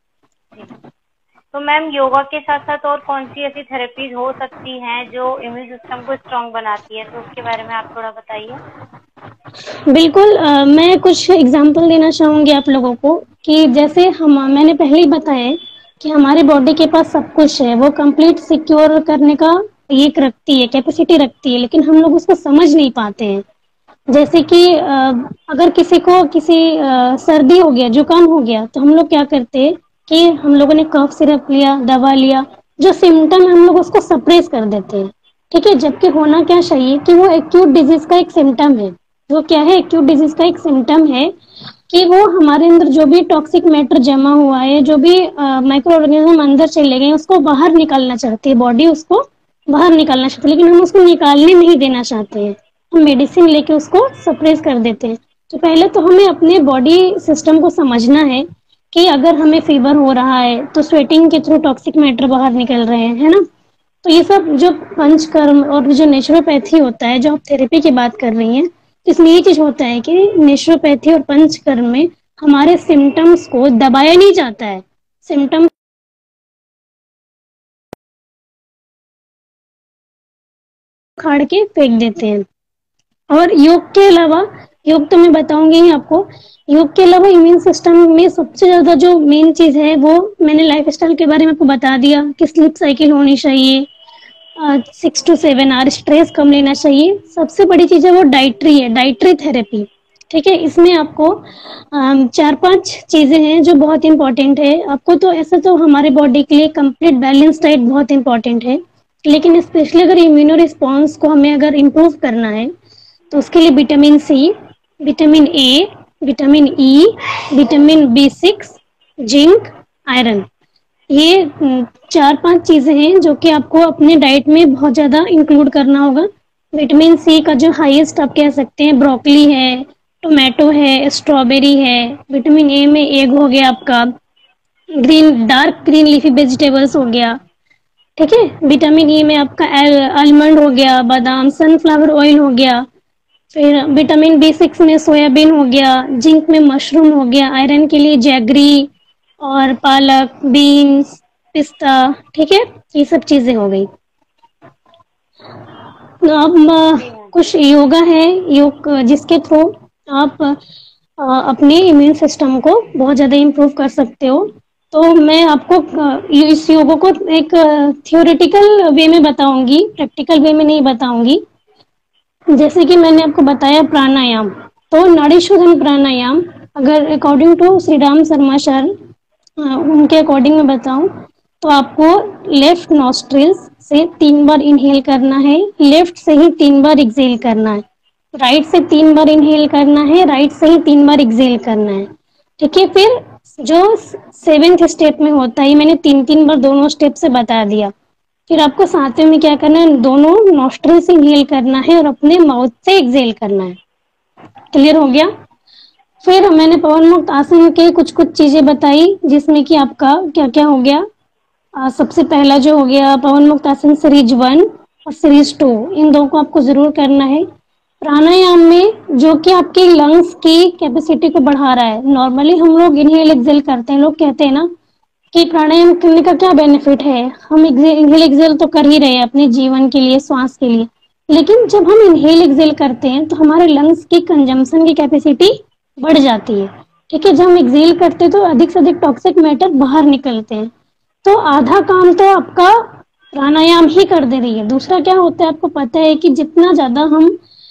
तो मैम योगा के साथ साथ और कौन सी ऐसी थेरेपीज हो सकती हैं जो इम्यून सिस्टम को स्ट्रांग बनाती है, तो उसके बारे में आप थोड़ा बताइए। बिल्कुल, आ, मैं कुछ एग्जांपल देना चाहूंगी आप लोगों को कि जैसे हम मैंने पहले ही बताया कि हमारे बॉडी के पास सब कुछ है, वो कंप्लीट सिक्योर करने का एक रखती है, कैपेसिटी रखती है, लेकिन हम लोग उसको समझ नहीं पाते हैं। जैसे कि अगर किसी को किसी सर्दी हो गया, जुकाम हो गया, तो हम लोग क्या करते हैं कि हम लोगों ने कफ सिरप लिया, दवा लिया, जो सिम्टम है हम लोग उसको सप्रेस कर देते हैं। ठीक है, जबकि होना क्या चाहिए कि वो एक्यूट डिजीज का एक सिम्टम है। वो क्या है? एक्यूट डिजीज का एक सिम्टम है कि वो हमारे अंदर जो भी टॉक्सिक मैटर जमा हुआ है, जो भी माइक्रो ऑर्गेनिज्म अंदर चले गए, उसको बाहर निकालना चाहती है बॉडी, उसको बाहर निकालना चाहती है, लेकिन हम उसको निकालने नहीं देना चाहते हैं। हम मेडिसिन लेके उसको सप्रेस कर देते हैं। तो पहले तो हमें अपने बॉडी सिस्टम को समझना है कि अगर हमें फीवर हो रहा है तो स्वेटिंग के थ्रू टॉक्सिक मैटर बाहर निकल रहे हैं, है ना। तो ये सब जो पंचकर्म और जो नेचुरोपैथी होता है, जो आप थेरेपी की बात कर रही हैं, इसमें ये चीज होता है कि नेचुरोपैथी और पंचकर्म में हमारे सिम्टम्स को दबाया नहीं जाता है, सिम्टम खाड़ के फेंक देते हैं। और योग के अलावा, योग तो मैं बताऊंगी ही आपको, योग के अलावा इम्यून सिस्टम में सबसे ज्यादा जो मेन चीज है वो मैंने लाइफस्टाइल के बारे में आपको बता दिया कि स्लीप साइकिल होनी चाहिए, six to seven hour, stress कम लेना चाहिए। सबसे बड़ी चीज है वो डाइटरी है, डाइटरी थेरेपी। ठीक है, इसमें आपको आ, चार पांच चीजें हैं जो बहुत इंपॉर्टेंट है आपको। तो ऐसा तो हमारे बॉडी के लिए कंप्लीट बैलेंस डाइट बहुत इंपॉर्टेंट है, लेकिन स्पेशली अगर इम्यूनो रिस्पॉन्स को हमें अगर इम्प्रूव करना है तो उसके लिए vitamin C, vitamin A, vitamin E, vitamin B six, zinc, iron, ये चार पांच चीजें हैं जो कि आपको अपने डाइट में बहुत ज्यादा इंक्लूड करना होगा। विटामिन सी का जो हाईएस्ट आप कह सकते हैं ब्रोकली है, टोमेटो है, स्ट्रॉबेरी है। विटामिन ए में एग हो गया आपका, green dark green leafy vegetables हो गया। ठीक है, विटामिन ई में आपका आलमंड हो गया, बादाम, सनफ्लावर ऑयल हो गया। फिर विटामिन बी सिक्स में सोयाबीन हो गया, जिंक में मशरूम हो गया, आयरन के लिए जैगरी और पालक, बीन्स, पिस्ता। ठीक है, ये सब चीजें हो गई। तो अब कुछ योगा है, योग जिसके थ्रू आप अपने इम्यून सिस्टम को बहुत ज्यादा इम्प्रूव कर सकते हो। तो मैं आपको इस योगा को एक थियोरेटिकल वे में बताऊंगी, प्रैक्टिकल वे में नहीं बताऊंगी। जैसे कि मैंने आपको बताया प्राणायाम, तो नाड़ी शोधन प्राणायाम, अगर according to Shri Ram Sharma sir, उनके अकॉर्डिंग मैं बताऊं तो आपको लेफ्ट नॉस्ट्रिल्स से तीन बार इनहेल करना है, लेफ्ट से ही तीन बार एक्सेल करना है, राइट से तीन बार इनहेल करना है, राइट से ही तीन बार एक्सेल करना है। ठीक है, फिर जो सेवेंथ स्टेप में होता है, मैंने तीन तीन बार दोनों स्टेप से बता दिया। फिर आपको सातवें में क्या करना है, दोनों नॉस्ट्रिल से इनहेल करना है और अपने माउथ से एक्सेल करना है। क्लियर हो गया? फिर मैंने पवन मुक्त आसन के कुछ कुछ चीजें बताई, जिसमें कि आपका क्या क्या हो गया। आ, सबसे पहला जो हो गया पवन मुक्त आसन सीरीज वन और सीरीज टू, इन दो को आपको जरूर करना है। प्राणायाम में जो कि आपके लंग्स की कैपेसिटी को बढ़ा रहा है। नॉर्मली हम लोग इनहेल एक्सेल करते हैं, लोग कहते हैं ना कि प्राणायाम करने का क्या बेनिफिट है, हम इनहेल एक्सेल तो कर ही रहे हैं अपने जीवन के लिए, श्वास के लिए, लेकिन जब हम इनहेल एक्सेल करते हैं तो हमारे लंग्स की कंजम्पशन की कैपेसिटी बढ़ जाती है। ठीक है, जब हम एक्सेल करते हैं तो अधिक से अधिक टॉक्सिक मैटर बाहर निकलते हैं। तो आधा काम तो आपका प्राणायाम ही कर दे रही है। दूसरा क्या होता है, आपको पता है कि जितना ज्यादा हम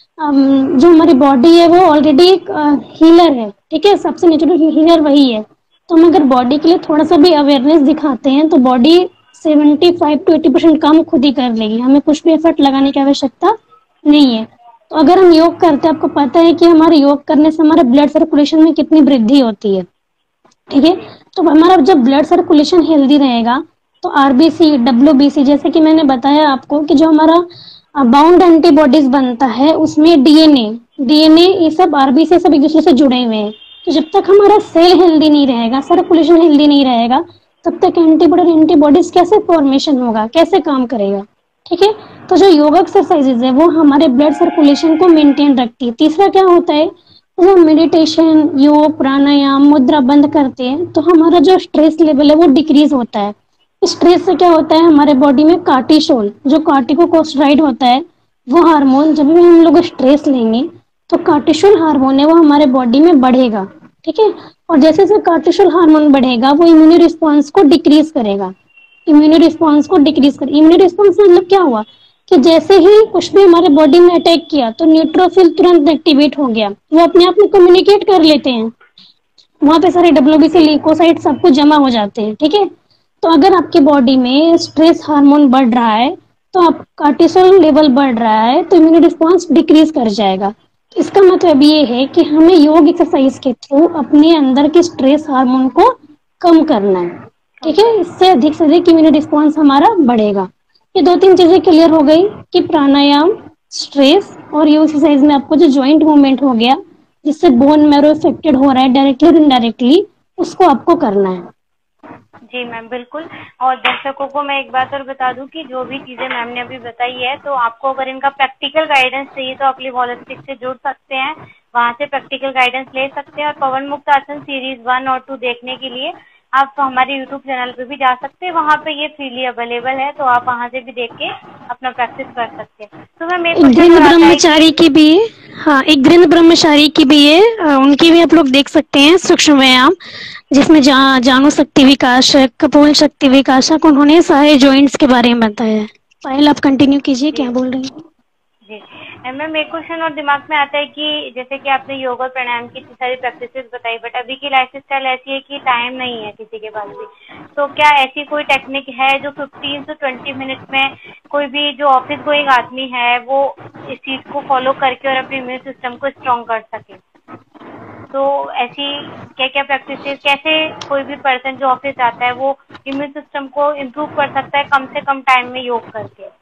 अम, जो हमारी बॉडी है वो ऑलरेडी एक हीलर है, ठीक है, सबसे नेचुरल हीलर वही है। तो हम अगर बॉडी के लिए थोड़ा सा भी अवेयरनेस दिखाते हैं तो body seventy five to eighty percent काम खुद ही कर लेगी, हमें कुछ भी एफर्ट लगाने की आवश्यकता नहीं है। तो अगर हम योग करते हैं, आपको पता है कि हमारे योग करने से हमारे ब्लड सर्कुलेशन में कितनी वृद्धि होती है, ठीक है। तो हमारा जब ब्लड सर्कुलेशन हेल्दी रहेगा तो आरबीसी, डब्ल्यूबीसी, जैसे कि मैंने बताया आपको कि जो हमारा बाउंड एंटीबॉडीज बनता है उसमें डीएनए डीएनए ये सब आरबीसी सब एक दूसरे से जुड़े हुए हैं। तो जब तक हमारा सेल हेल्दी नहीं रहेगा, सर्कुलेशन हेल्दी नहीं रहेगा, तब तक एंटीबॉडी एंटीबॉडीज कैसे फॉर्मेशन होगा, कैसे काम करेगा, ठीक है। तो जो योगा एक्सरसाइजेज है वो हमारे ब्लड सर्कुलेशन को मेंटेन रखती है। तीसरा क्या होता है, जब मेडिटेशन, योग, प्राणायाम, मुद्रा बंद करते हैं तो हमारा जो स्ट्रेस लेवल है वो डिक्रीज होता है। स्ट्रेस से क्या होता है, हमारे बॉडी में कार्टिसोल, जो कार्टिकोस्टेरॉइड होता है वो हार्मोन, जब भी हम लोग स्ट्रेस लेंगे तो कार्टिसोल हार्मोन है वो हमारे बॉडी में बढ़ेगा, ठीक है। और जैसे जैसे कार्टिसोल हार्मोन बढ़ेगा वो इम्यून रिस्पॉन्स को डिक्रीज करेगा, इम्यून रिस्पॉन्स को डिक्रीज कर इम्यून रिस्पॉन्स मतलब क्या हुआ कि जैसे ही कुछ भी हमारे बॉडी में अटैक किया तो न्यूट्रोफिल तुरंत एक्टिवेट हो गया, वो अपने आप में कम्युनिकेट कर लेते हैं, वहां पे सारे डब्ल्यूबीसी, ल्यूकोसाइट सब कुछ जमा हो जाते हैं, ठीक है। तो अगर आपकी बॉडी में स्ट्रेस हार्मोन बढ़ रहा है तो आप कार्टिसोल लेवल बढ़ रहा है तो इम्यून रिस्पॉन्स डिक्रीज कर जाएगा। इसका मतलब ये है कि हमें योग एक्सरसाइज के थ्रू अपने अंदर के स्ट्रेस हार्मोन को कम करना है, ठीक है। इससे अधिक से अधिक इम्यून रिस्पॉन्स हमारा बढ़ेगा। ये दो तीन चीजें क्लियर हो गई कि प्राणायाम, स्ट्रेस और योग एक्सरसाइज में आपको जो जॉइंट मूवमेंट हो गया जिससे बोन मैरो इफेक्टेड हो रहा है डायरेक्टली और इनडायरेक्टली, उसको आपको करना है। जी मैम, बिल्कुल। और दर्शकों को मैं एक बात और बता दूं कि जो भी चीजें मैम ने अभी बताई है तो आपको अगर इनका प्रैक्टिकल गाइडेंस चाहिए तो आप लिव होलिस्टिक से जुड़ सकते हैं, वहां से प्रैक्टिकल गाइडेंस ले सकते हैं। और पवन मुक्त आसन सीरीज वन और टू देखने के लिए आप तो हमारे यूट्यूब चैनल पे भी जा सकते हैं, वहाँ पे ये फ्रीली अवेलेबल है, तो आप वहाँ से भी देख के अपना प्रैक्टिस कर सकते हैं। तो मैम एक गृह ब्रह्मचारी की भी है, हाँ, एक गृह ब्रह्मचारी की भी है, उनकी भी आप लोग देख सकते हैं सूक्ष्म व्यायाम, जिसमें जा, जानू शक्ति विकासक, कपोल शक्ति विकासक, उन्होंने सारे जॉइंट्स के बारे में बताया है। पायल आप कंटिन्यू कीजिए, क्या बोल रही हैं। जी मैम, एक क्वेश्चन और दिमाग में आता है कि जैसे कि आपने योग और प्राणायाम की इतनी सारी प्रैक्टिसेस बताई, बट अभी की लाइफ स्टाइल ऐसी है कि टाइम नहीं है किसी के पास भी, तो क्या ऐसी कोई टेक्निक है जो फिफ्टीन से ट्वेंटी मिनट में कोई भी जो ऑफिस गोइंग आदमी है वो इस चीज को फॉलो करके और अपने इम्यून सिस्टम को स्ट्रॉन्ग कर सके? तो ऐसी क्या क्या प्रैक्टिसेस, कैसे कोई भी पर्सन जो ऑफिस आता है वो इम्यून सिस्टम को इम्प्रूव कर सकता है कम से कम टाइम में योग करके?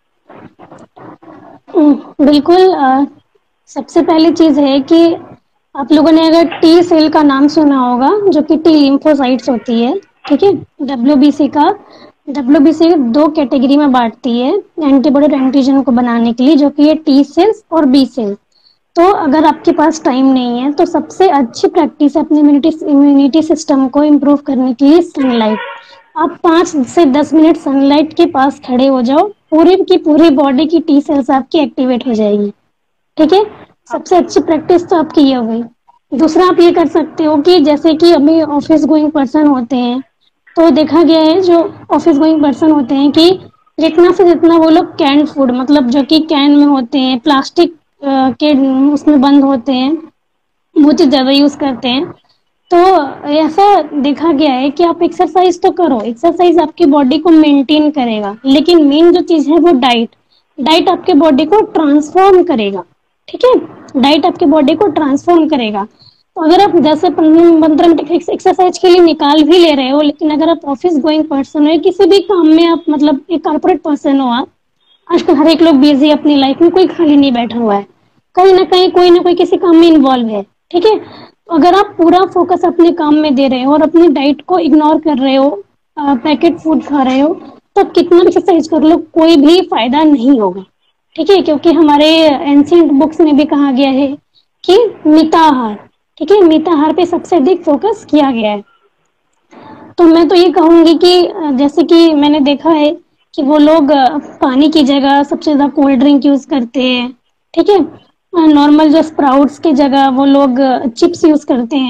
बिल्कुल। आ, सबसे पहली चीज है कि आप लोगों ने अगर टी सेल का नाम सुना होगा, जो कि टी लिम्फोसाइट्स होती है, ठीक है। डब्ल्यूबीसी का डब्ल्यूबीसी दो कैटेगरी में बांटती है एंटीबॉडी और एंटीजन को बनाने के लिए, जो कि है टी सेल्स और बी सेल्स। तो अगर आपके पास टाइम नहीं है तो सबसे अच्छी प्रैक्टिस है अपनी इम्यूनिटी इम्यूनिटी सिस्टम को इम्प्रूव करने के लिए सनलाइट। आप पाँच से दस मिनट सनलाइट के पास खड़े हो जाओ, पूरी की पूरी बॉडी की टी सेल्स आपकी एक्टिवेट हो जाएगी, ठीक है। सबसे अच्छी प्रैक्टिस तो आपकी ये हो गई। दूसरा आप ये कर सकते हो कि जैसे कि अभी ऑफिस गोइंग पर्सन होते हैं तो देखा गया है, जो ऑफिस गोइंग पर्सन होते हैं कि जितना से जितना वो लोग कैन फूड, मतलब जो कि कैन में होते हैं, प्लास्टिक के उसमें बंद होते हैं, वो चीज ज्यादा यूज करते हैं। तो ऐसा देखा गया है कि आप एक्सरसाइज तो करो, एक्सरसाइज आपकी बॉडी को मेंटेन करेगा, लेकिन मेन जो चीज है वो डाइट डाइट आपके बॉडी को ट्रांसफॉर्म करेगा, ठीक है। डाइट आपके बॉडी को ट्रांसफॉर्म करेगा। तो अगर आप दस से पंद्रह मिनट एक्सरसाइज के लिए निकाल भी ले रहे हो, लेकिन अगर आप ऑफिस गोइंग पर्सन हो, किसी भी काम में आप मतलब एक कॉर्पोरेट पर्सन हो, आप आजकल हर एक लोग बिजी अपनी लाइफ में, कोई खाली नहीं बैठा हुआ है, कहीं ना कहीं कोई ना कोई किसी काम में इन्वॉल्व है, ठीक है। अगर आप पूरा फोकस अपने काम में दे रहे हो और अपनी डाइट को इग्नोर कर रहे हो, पैकेट फूड खा रहे हो, तो कितना भी एक्सरसाइज कर लो कोई भी फायदा नहीं होगा, ठीक है। क्योंकि हमारे एंशिएंट बुक्स में भी कहा गया है कि मिताहार, ठीक है, मिताहार पे सबसे अधिक फोकस किया गया है। तो मैं तो ये कहूंगी कि जैसे कि मैंने देखा है कि वो लोग पानी की जगह सबसे ज्यादा कोल्ड ड्रिंक यूज करते हैं, ठीक है। नॉर्मल जो स्प्राउट्स की जगह वो लोग चिप्स यूज करते हैं,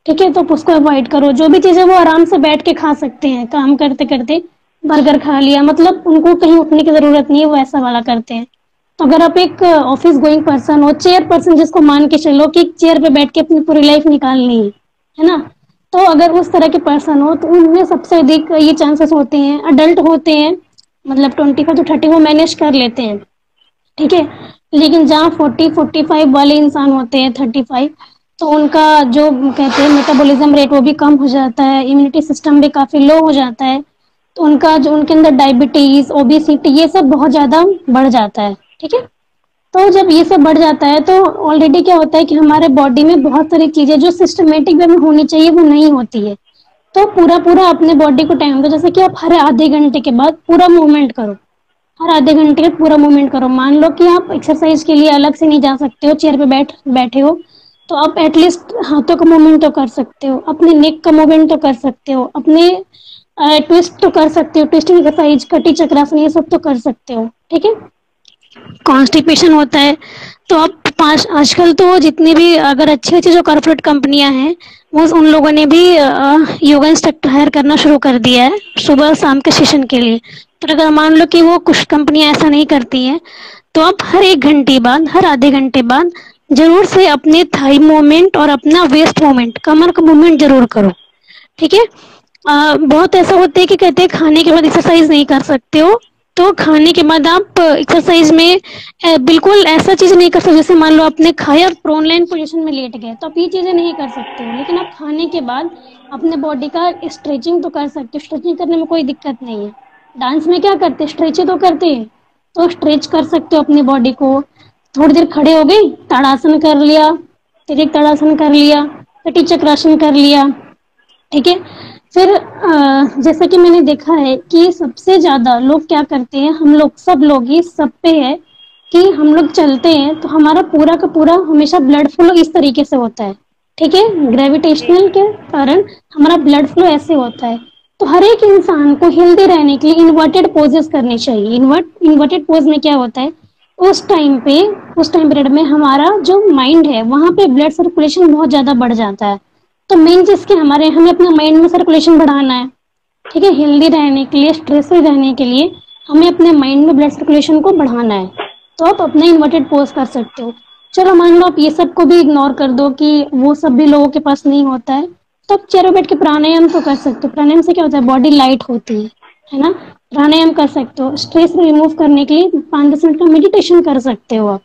ठीक है, तो उसको अवॉइड करो। जो भी चीज़ें वो आराम से बैठ के खा सकते हैं, काम करते करते बर्गर खा लिया, मतलब उनको कहीं उठने की ज़रूरत नहीं है, वो ऐसा वाला करते हैं। तो अगर आप एक ऑफिस गोइंग पर्सन हो, चेयर पर्सन जिसको मान के चलो कि चेयर पे बैठ के अपनी पूरी लाइफ निकालनी है है ना, तो अगर उस तरह के पर्सन हो तो उनमें सबसे अधिक ये चांसेस होते हैं। अडल्ट होते हैं मतलब ट्वेंटी फाइव टू थर्टी वो मैनेज कर लेते हैं, ठीक है। लेकिन जहाँ फोर्टी फोर्टी फाइव वाले इंसान होते हैं, थर्टी फाइव, तो उनका जो कहते हैं मेटाबॉलिज्म रेट वो भी कम हो जाता है, इम्यूनिटी सिस्टम भी काफ़ी लो हो जाता है। तो उनका जो उनके अंदर डायबिटीज़, ओबेसिटी, ये सब बहुत ज़्यादा बढ़ जाता है, ठीक है। तो जब ये सब बढ़ जाता है तो ऑलरेडी क्या होता है कि हमारे बॉडी में बहुत सारी चीज़ें जो सिस्टमेटिक वे में होनी चाहिए वो नहीं होती है। तो पूरा पूरा अपने बॉडी को टाइम दो, जैसे कि आप हर आधे घंटे के बाद पूरा मूवमेंट करो, हर आधे घंटे में पूरा मूवमेंट करो। मान लो कि आप एक्सरसाइज के लिए अलग से नहीं जा सकते हो, चेयर पे बैठ बैठे हो, तो आप एटलीस्ट हाथों का मूवमेंट तो कर सकते हो, अपने नेक का मूवमेंट तो कर सकते हो, अपने ट्विस्ट तो कर सकते हो, ट्विस्टिंग एक्सरसाइज, कटी चक्रासन, ये सब तो कर सकते हो, ठीक है। कॉन्स्टिपेशन होता है तो आप पाँच आजकल तो जितनी भी अगर अच्छी अच्छी जो कॉर्पोरेट कंपनियां हैं वो उन लोगों ने भी योगा इंस्ट्रक्टर हायर करना शुरू कर दिया है सुबह शाम के सेशन के लिए। तो अगर मान लो कि वो कुछ कंपनियां ऐसा नहीं करती हैं तो आप हर एक घंटे बाद, हर आधे घंटे बाद जरूर से अपने थाई मूवमेंट और अपना वेस्ट मूवमेंट, कमर का मूवमेंट जरूर करो, ठीक है। अ, बहुत ऐसा होता है कि कहते हैं खाने के बाद एक्सरसाइज नहीं कर सकते हो, तो खाने के बाद आप एक्सरसाइज में अ, बिल्कुल ऐसा चीज नहीं कर सकते। जैसे मान लो आपने खाया और प्रोनलाइन पोजीशन में लेट गए तो आप ये चीजें नहीं कर सकते हो, लेकिन आप खाने के बाद अपने बॉडी का स्ट्रेचिंग तो कर सकते हो। स्ट्रेचिंग करने में कोई दिक्कत नहीं है। डांस में क्या करते हैं, स्ट्रेच तो करते हैं, तो स्ट्रेच कर सकते हो अपनी बॉडी को। थोड़ी देर खड़े हो गए, ताड़ासन कर लिया, तिरिक ताड़ासन कर लिया, कटी चक्रासन कर लिया, ठीक है। फिर अ, जैसा कि मैंने देखा है कि सबसे ज्यादा लोग क्या करते हैं, हम लोग सब लोग ही सब पे है कि हम लोग चलते हैं तो हमारा पूरा का पूरा हमेशा ब्लड फ्लो इस तरीके से होता है, ठीक है। जी ग्रेविटेशनल के कारण हमारा ब्लड फ्लो ऐसे होता है। तो हर एक इंसान को हेल्दी रहने के लिए इन्वर्टेड पोजेस करनी चाहिए। इन्वर्ट इन्वर्टेड पोज में क्या होता है, उस टाइम पे उस टाइम पीरियड में हमारा जो माइंड है वहां पे ब्लड सर्कुलेशन बहुत ज्यादा बढ़ जाता है। तो मेन चीज के हमारे हमें अपने माइंड में सर्कुलेशन बढ़ाना है, ठीक है। हेल्दी रहने के लिए, स्ट्रेस फ्री रहने के लिए हमें अपने माइंड में ब्लड सर्कुलेशन को बढ़ाना है। तो आप अपना इन्वर्टेड पोज कर सकते हो। चलो मान लो आप ये सब को भी इग्नोर कर दो कि वो सब भी लोगों के पास नहीं होता है, तो आप चेयर पे बैठ के प्राणायाम तो कर सकते हो। प्राणायाम से क्या होता है, बॉडी लाइट होती है है ना। प्राणायाम कर सकते हो। स्ट्रेस रिमूव करने के लिए पाँच दस मिनट का मेडिटेशन कर सकते हो आप।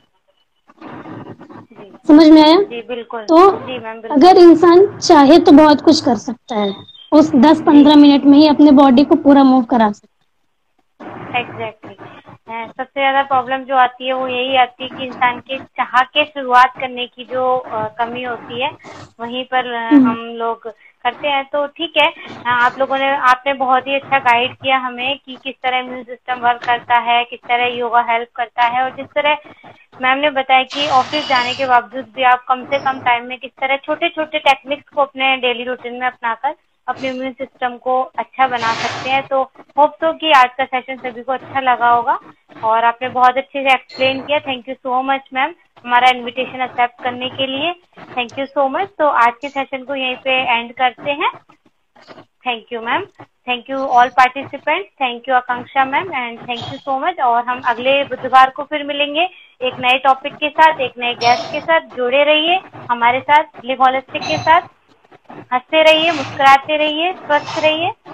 जी समझ में आया? जी बिल्कुल। तो जी मैम अगर बिल्कुल। इंसान चाहे तो बहुत कुछ कर सकता है, उस दस जी पंद्रह मिनट में ही अपने बॉडी को पूरा मूव करा सकता एग्जैक्टली exactly. सबसे ज्यादा प्रॉब्लम जो आती है वो यही आती है कि इंसान के चाह के शुरुआत करने की जो अ, कमी होती है वहीं पर अ, है। हम्म, हम लोग करते हैं। तो ठीक है, अ, आप लोगों ने आपने बहुत ही अच्छा गाइड किया हमें कि किस तरह इम्यून सिस्टम वर्क करता है, किस तरह योगा हेल्प करता है, और जिस तरह मैम ने बताया कि ऑफिस जाने के बावजूद भी आप कम से कम टाइम में किस तरह छोटे छोटे टेक्निक्स को अपने डेली रूटीन में अपनाकर अपने इम्यून सिस्टम को अच्छा बना सकते हैं। तो होप सो कि आज का सेशन सभी को अच्छा लगा होगा और आपने बहुत अच्छे से एक्सप्लेन किया। Thank you so much ma'am हमारा इनविटेशन एक्सेप्ट करने के लिए। Thank you so much. तो आज के सेशन को यहीं पे एंड करते हैं। Thank you ma'am. Thank you all participants. Thank you Akanksha ma'am and thank you so much. और हम अगले बुधवार को फिर मिलेंगे एक नए टॉपिक के साथ, एक नए गेस्ट के साथ। जुड़े रहिए हमारे साथ लिव होलिस्टिक के साथ। हंसते रहिए, मुस्कुराते रहिए, स्वस्थ रहिए।